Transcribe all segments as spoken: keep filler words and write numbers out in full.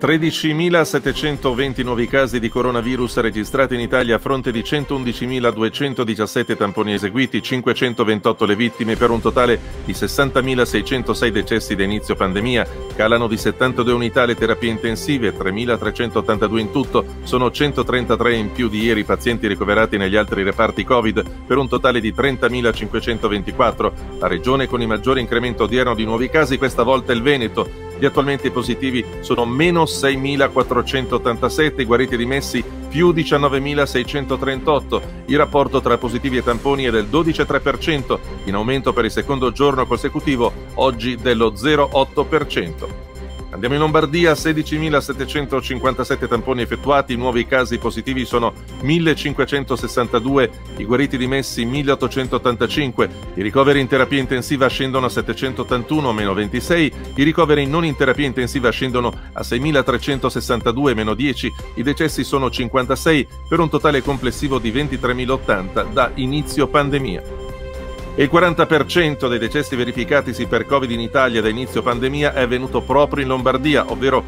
tredicimilasettecentoventi nuovi casi di coronavirus registrati in Italia a fronte di centoundicimiladuecentodiciassette tamponi eseguiti, cinquecentoventotto le vittime per un totale di sessantamilaseicentosei decessi da inizio pandemia. Calano di settantadue unità le terapie intensive, tremilatrecentottantadue in tutto, sono centotrentatré in più di ieri pazienti ricoverati negli altri reparti Covid per un totale di trentamilacinquecentoventiquattro. La regione con il maggiore incremento odierno di nuovi casi questa volta è il Veneto. Gli attualmente positivi sono meno seimilaquattrocentottantasette, i guariti e dimessi più diciannovemilaseicentotrentotto. Il rapporto tra positivi e tamponi è del dodici virgola tre per cento, in aumento per il secondo giorno consecutivo, oggi dello zero virgola otto per cento. Andiamo in Lombardia, sedicimilasettecentocinquantasette tamponi effettuati, i nuovi casi positivi sono millecinquecentosessantadue, i guariti dimessi milleottocentottantacinque, i ricoveri in terapia intensiva scendono a settecentottantuno, meno ventisei, i ricoveri non in terapia intensiva scendono a seimilatrecentosessantadue, meno dieci, i decessi sono cinquantasei per un totale complessivo di ventitremilaottanta da inizio pandemia. E il quaranta per cento dei decessi verificatisi per Covid in Italia da inizio pandemia è avvenuto proprio in Lombardia, ovvero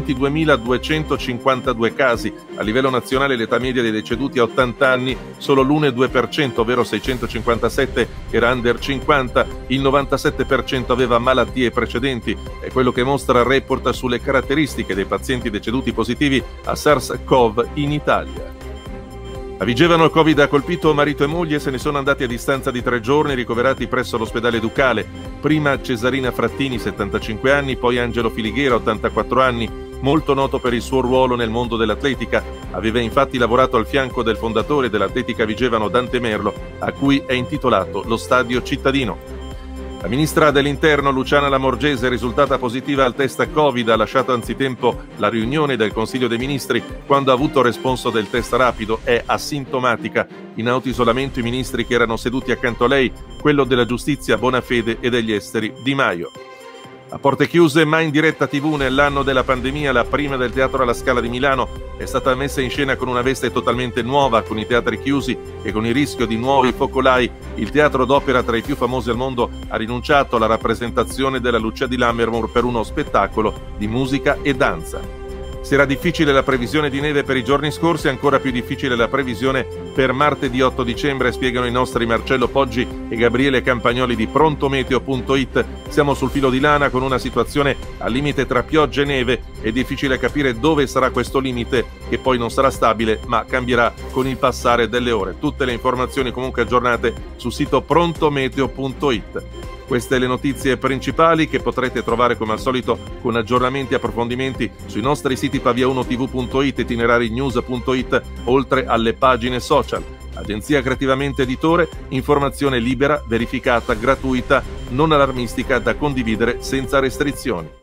ventiduemiladuecentocinquantadue casi. A livello nazionale l'età media dei deceduti a ottanta anni solo l'uno virgola due per cento, ovvero seicentocinquantasette era under cinquanta, il novantasette per cento aveva malattie precedenti. È quello che mostra il report sulle caratteristiche dei pazienti deceduti positivi a SARS-CoV in Italia. A Vigevano il Covid ha colpito marito e moglie, se ne sono andati a distanza di tre giorni, ricoverati presso l'ospedale Ducale. Prima Cesarina Frattini, settantacinque anni, poi Angelo Filighera, ottantaquattro anni, molto noto per il suo ruolo nel mondo dell'atletica. Aveva infatti lavorato al fianco del fondatore dell'Atletica Vigevano, Dante Merlo, a cui è intitolato lo stadio cittadino. La ministra dell'Interno Luciana Lamorgese è risultata positiva al test Covid, ha lasciato anzitempo la riunione del Consiglio dei Ministri quando ha avuto responso del test rapido, è asintomatica. In autoisolamento i ministri che erano seduti accanto a lei, quello della Giustizia Bonafede e degli Esteri Di Maio. A porte chiuse ma in diretta tivù nell'anno della pandemia, la prima del Teatro alla Scala di Milano è stata messa in scena con una veste totalmente nuova, con i teatri chiusi e con il rischio di nuovi focolai. Il teatro d'opera tra i più famosi al mondo ha rinunciato alla rappresentazione della Lucia di Lammermoor per uno spettacolo di musica e danza. Se era difficile la previsione di neve per i giorni scorsi, ancora più difficile la previsione per martedì otto dicembre, spiegano i nostri Marcello Poggi e Gabriele Campagnoli di prontometeo punto it. Siamo sul filo di lana con una situazione al limite tra pioggia e neve. È difficile capire dove sarà questo limite, che poi non sarà stabile ma cambierà con il passare delle ore. Tutte le informazioni comunque aggiornate sul sito prontometeo punto it. Queste le notizie principali che potrete trovare come al solito con aggiornamenti e approfondimenti sui nostri siti pavia uno tv punto it, itinerari news punto it, oltre alle pagine social. Agenzia Creativamente Editore, informazione libera, verificata, gratuita, non allarmistica, da condividere senza restrizioni.